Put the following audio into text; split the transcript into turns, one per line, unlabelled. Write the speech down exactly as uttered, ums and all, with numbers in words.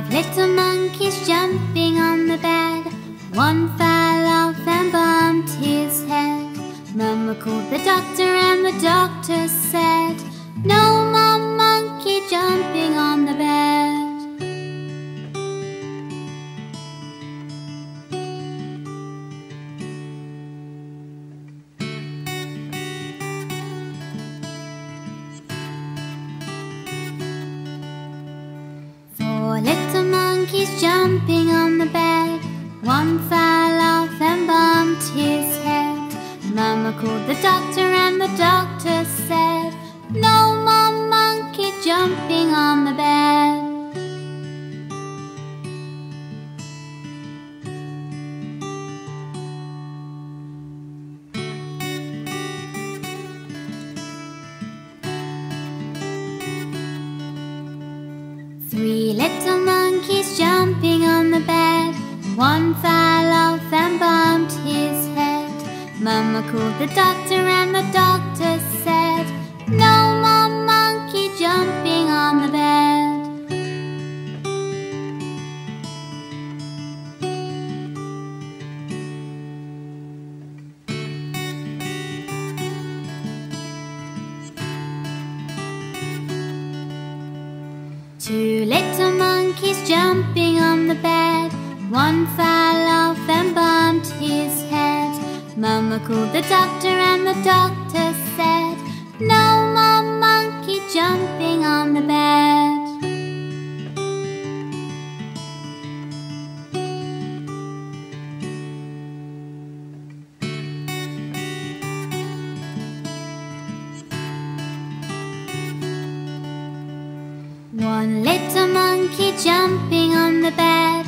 Five little monkeys jumping on the bed. One fell off and bumped his head. Mama called the doctor and the doctor said, "No more monkey jumping on the bed." Four little monkeys jumping on the bed. One fell off and bumped his head. Mama called the doctor and the doctor said, "No more monkey jumping on the bed." Three little monkeys jumping on the bed. One fell off and bumped his head. Mama called the doctor and the doctor said, "No more monkey jumping on the bed." Two little monkeys jumping on the bed. One fell off and bumped his head. Mama called the doctor and the doctor said, "No more monkey jumping on the bed." One little monkey jumping on the bed.